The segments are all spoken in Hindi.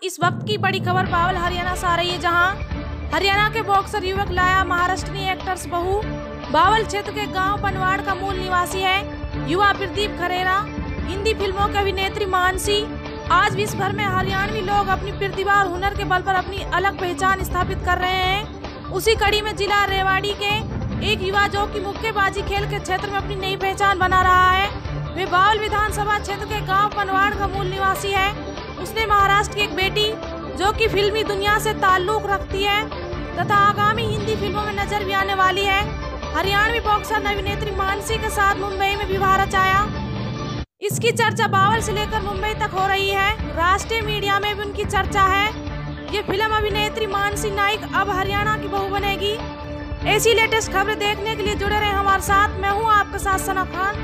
इस वक्त की बड़ी खबर बावल हरियाणा से आ रही है, जहां हरियाणा के बॉक्सर युवक लाया महाराष्ट्रीय एक्टर्स बहू। बावल क्षेत्र के गांव पनवाड़ का मूल निवासी है युवा प्रदीप खरेरा। हिंदी फिल्मों की अभिनेत्री मानसी। आज विश्व भर में हरियाणवी लोग अपनी प्रतिभा और हुनर के बल पर अपनी अलग पहचान स्थापित कर रहे हैं। उसी कड़ी में जिला रेवाड़ी के एक युवा जो कि मुक्केबाजी खेल के क्षेत्र में अपनी नई पहचान बना रहा है, वे बावल विधानसभा क्षेत्र के गांव पनवाड़ का मूल निवासी है। उसने महाराष्ट्र की एक बेटी जो कि फिल्मी दुनिया से ताल्लुक रखती है तथा आगामी हिंदी फिल्मों में नजर भी आने वाली है, हरियाणवी बॉक्सर अभिनेत्री मानसी के साथ मुंबई में विवाह रचाया। इसकी चर्चा बावल से लेकर मुंबई तक हो रही है। राष्ट्रीय मीडिया में भी उनकी चर्चा है। ये फिल्म अभिनेत्री मानसी नाइक अब हरियाणा की बहू बनेगी। ऐसी लेटेस्ट खबरें देखने के लिए जुड़े रहे हमारे साथ। मैं हूँ आपके साथ सना खान।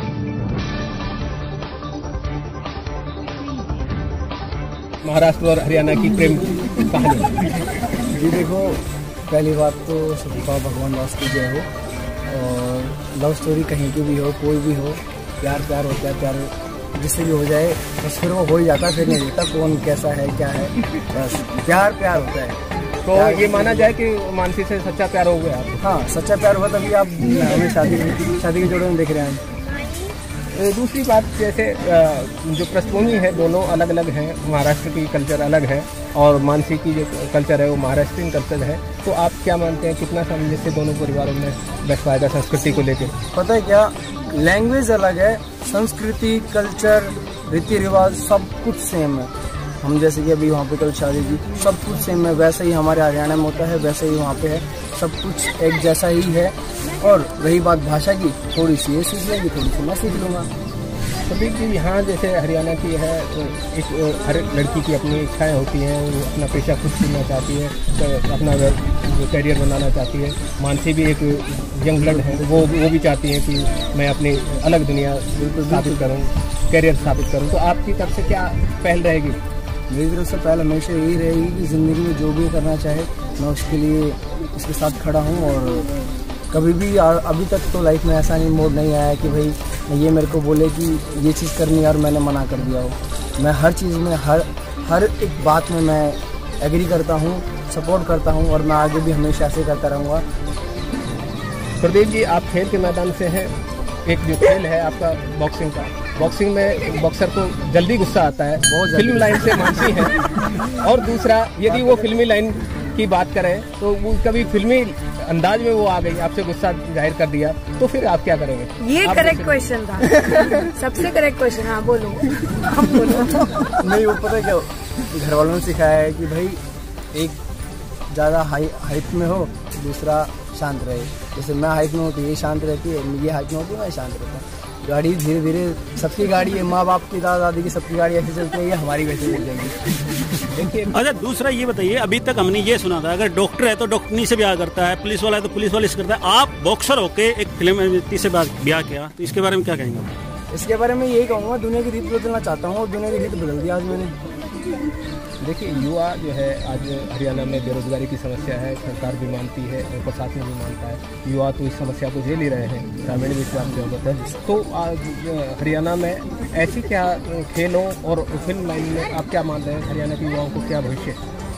महाराष्ट्र और हरियाणा की प्रेम कहानी। जी देखो, पहली बात तो सबका भगवान दास की जय हो। और लव स्टोरी कहीं की भी हो, कोई भी हो, प्यार प्यार होता है, प्यार जिससे भी हो जाए बस फिर वो हो ही जाता है, फिर नहीं रहता कौन कैसा है क्या है, बस प्यार प्यार होता है। तो ये माना जाए कि मानसी से सच्चा प्यार हो गया आपको? हाँ, सच्चा प्यार हुआ तभी आप हमें शादी के जोड़े में देख रहे हैं। दूसरी बात, जैसे जो पृष्ठभूमि है दोनों अलग अलग हैं। महाराष्ट्र की कल्चर अलग है और मानसी की जो कल्चर है वो महाराष्ट्रीयन कल्चर है। तो आप क्या मानते हैं, कितना सामंजस्य दोनों परिवारों में बैठ पाएगा संस्कृति को लेकर? पता है क्या, लैंग्वेज अलग है, संस्कृति, कल्चर, रीति रिवाज सब कुछ सेम है। हम जैसे कि अभी वहाँ पे कल शादी की, सब कुछ सेम है। वैसे ही हमारे हरियाणा में होता है, वैसे ही वहाँ पे है, सब कुछ एक जैसा ही है। और रही बात भाषा की, थोड़ी सी ये सीख लेंगे, थोड़ी सी मैं सीख लूँगा। सभी की यहाँ जैसे हरियाणा की है, एक हर लड़की की अपनी इच्छाएं होती हैं, वो अपना पेशा खुद चुनना चाहती है, तो अपना करियर बनाना चाहती है। मानसी भी एक यंग ब्लड है, वो भी चाहती है कि मैं अपनी अलग दुनिया स्थापित करूँ, करियर स्थापित करूँ। तो आपकी तरफ से क्या पहल रहेगी? मेरी तरफ से पहल हमेशा यही रहेगी कि ज़िंदगी में जो भी करना चाहे मैं उसके लिए उसके साथ खड़ा हूँ। और कभी भी अभी तक तो लाइफ में ऐसा नहीं मोड़ नहीं आया कि भाई ये मेरे को बोले कि ये चीज़ करनी है और मैंने मना कर दिया हो। मैं हर चीज़ में हर एक बात में मैं एग्री करता हूँ, सपोर्ट करता हूँ और मैं आगे भी हमेशा ऐसे करता रहूँगा। प्रदीप जी, आप खेल के मैदान से हैं। एक जो खेल है आपका बॉक्सिंग का, बॉक्सिंग में बॉक्सर को जल्दी गुस्सा आता है, फिल्म लाइन से मानसी है। और दूसरा, यदि वो फिल्मी लाइन की बात करें तो वो कभी फिल्मी अंदाज में वो आ गई, आपसे गुस्सा जाहिर कर दिया, तो फिर आप क्या करेंगे? ये करेक्ट क्वेश्चन था। सबसे करेक्ट क्वेश्चन। हाँ बोलो, आप बोलो। नहीं, वो पता है क्या, घर वालों ने सिखाया है कि भाई एक ज़्यादा हाइट में हो, दूसरा शांत रहे। जैसे मैं हाइट में हूँ तो ये शांत रहती है, ये हाइट में होती है मैं शांत रहता हूँ। गाड़ी धीरे धीरे सबकी गाड़ी है, माँ बाप की, दादा दादी की सबकी गाड़ी ऐसे चलती है, ये हमारी वैसे चल जाएगी। अच्छा, दूसरा ये बताइए, अभी तक हमने ये सुना था अगर डॉक्टर है तो डॉक्टरनी से ब्याह करता है, पुलिस वाला है तो पुलिस वाले से करता है। आप बॉक्सर होके एक फिल्म अभिनेत्री से ब्याह किया, तो इसके बारे में क्या कहेंगे? इसके बारे में यही कहूँगा, दुनिया की रीत बदलना चाहता हूँ और दुनिया की रीत बदल दी आज मैंने। देखिए, युवा जो है आज हरियाणा में बेरोजगारी की समस्या है, सरकार भी मानती है और प्रशासन भी मानता है। युवा तो इस समस्या को झेल ही रहे हैं, ग्रामीण विकास की जरूरत है। तो आज हरियाणा में ऐसी क्या खेलों और फिल्म लाइन में आप क्या मान रहे हैं, हरियाणा के युवाओं को क्या भविष्य?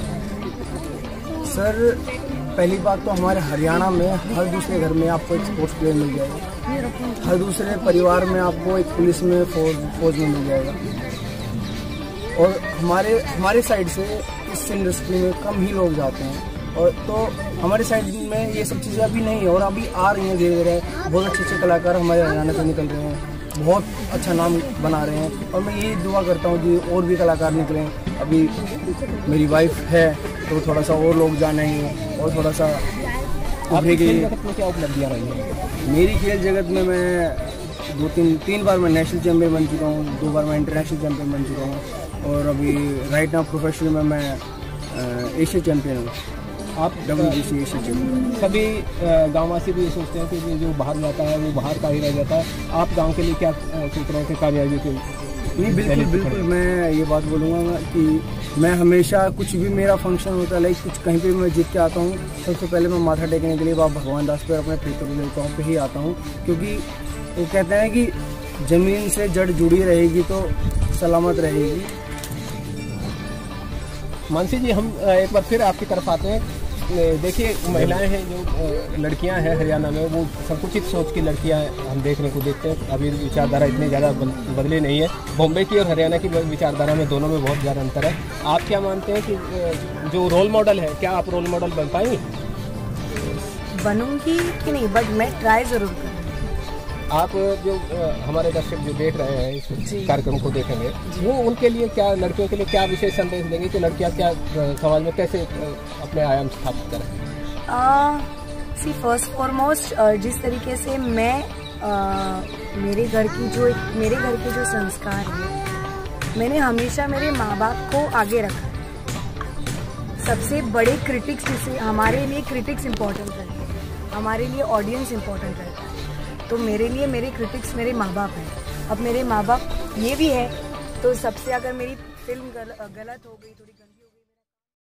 सर, पहली बात तो हमारे हरियाणा में हर दूसरे घर में आपको एक स्पोर्ट्स प्लेयर मिल जाएगा, हर दूसरे परिवार में आपको एक पुलिस में फौज में मिल जाएगा। और हमारे साइड से इस इंडस्ट्री में कम ही लोग जाते हैं, और तो हमारे साइड में ये सब चीज़ें अभी नहीं है और अभी आ रही हैं धीरे धीरे। बहुत अच्छे अच्छे कलाकार हमारे हरियाणा से निकल रहे हैं, बहुत अच्छा नाम बना रहे हैं और मैं यही दुआ करता हूँ कि और भी कलाकार निकलें। अभी मेरी वाइफ है तो थोड़ा सा और लोग जाने हैं और थोड़ा सा उभरेगी। क्या उपलब्धियाँ रही हैं? मेरी खेल जगत में मैं तीन बार मैं नेशनल चैम्पियन बन चुका हूँ, 2 बार मैं इंटरनेशनल चैम्पियन बन चुका हूँ और अभी राइट नाउ प्रोफेशनल में मैं एशिया चैम्पियन हूँ। आप WBC एशिया चैम्पियन। सभी गाँववासी भी ये सोचते हैं कि जो बाहर जाता है वो बाहर का ही रह जाता है। आप गाँव के लिए क्या सोच रहे हैं कि कामयाबी के? नहीं, बिल्कुल मैं ये बात बोलूँगा कि मैं हमेशा कुछ भी मेरा फंक्शन होता है, लाइक कुछ कहीं पे भी मैं जीत के आता हूँ, सबसे पहले मैं माथा टेकने के लिए बाबा भगवान दास पर अपने प्रीतम पे ही आता हूँ। क्योंकि वो कहते हैं कि ज़मीन से जड़ जुड़ी रहेगी तो सलामत रहेगी। मानसी जी, हम एक बार फिर आपकी तरफ आते हैं। देखिए, महिलाएं हैं जो लड़कियां हैं हरियाणा में, वो संकुचित सोच की लड़कियां हम देखने को देखते हैं। अभी विचारधारा इतनी ज़्यादा बदली नहीं है। बॉम्बे की और हरियाणा की विचारधारा में दोनों में बहुत ज़्यादा अंतर है। आप क्या मानते हैं कि जो रोल मॉडल है, क्या आप रोल मॉडल बन पाएंगी? बनूंगी कि नहीं, बट मैं ट्राई ज़रूर करूँगी। आप जो हमारे दर्शक जो देख रहे हैं इस कार्यक्रम को देखेंगे, वो उनके लिए क्या, लड़कियों के लिए क्या विशेष संदेश देंगे कि लड़कियां क्या समाज में कैसे अपने आयाम स्थापित करें? सी फर्स्ट फॉरमोस्ट, जिस तरीके से मैं मेरे घर के जो संस्कार हैं, मैंने हमेशा मेरे माँ बाप को आगे रखा। सबसे बड़े क्रिटिक्स, जैसे हमारे लिए क्रिटिक्स इम्पोर्टेंट रहते हैं, हमारे लिए ऑडियंस इम्पोर्टेंट रहता है। तो मेरे लिए मेरे क्रिटिक्स मेरे माँ बाप हैं। अब मेरे माँ बाप ये भी है, तो सबसे अगर मेरी फिल्म गलत हो गई, थोड़ी गंदी